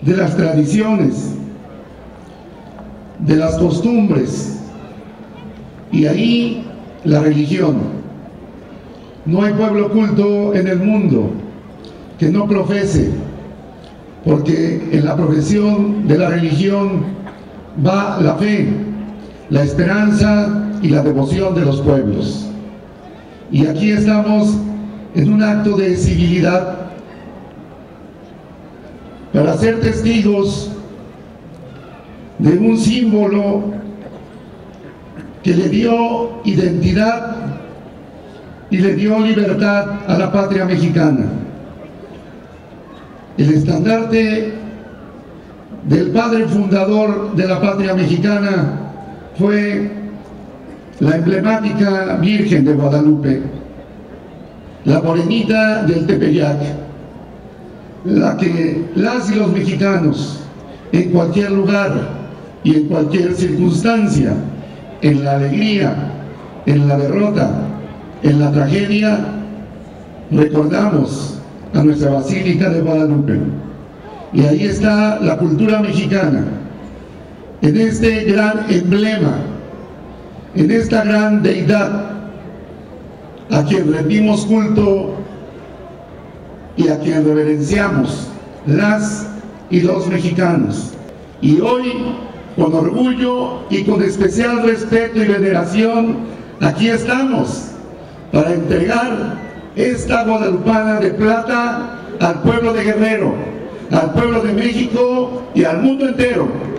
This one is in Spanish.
de las tradiciones, de las costumbres, y ahí la religión. No hay pueblo culto en el mundo que no profese, porque en la profesión de la religión va la fe, la esperanza y la devoción de los pueblos. Y aquí estamos en un acto de civilidad para ser testigos de un símbolo que le dio identidad y le dio libertad a la patria mexicana. El estandarte del padre fundador de la patria mexicana fue la emblemática Virgen de Guadalupe, la morenita del Tepeyac, la que las y los mexicanos, en cualquier lugar y en cualquier circunstancia, en la alegría, en la derrota, en la tragedia, recordamos a nuestra Basílica de Guadalupe. Y ahí está la cultura mexicana, en este gran emblema, en esta gran deidad, a quien rendimos culto y a quien reverenciamos las y los mexicanos. Y hoy, con orgullo y con especial respeto y veneración, aquí estamos para entregar esta guadalupana de plata al pueblo de Guerrero, al pueblo de México y al mundo entero.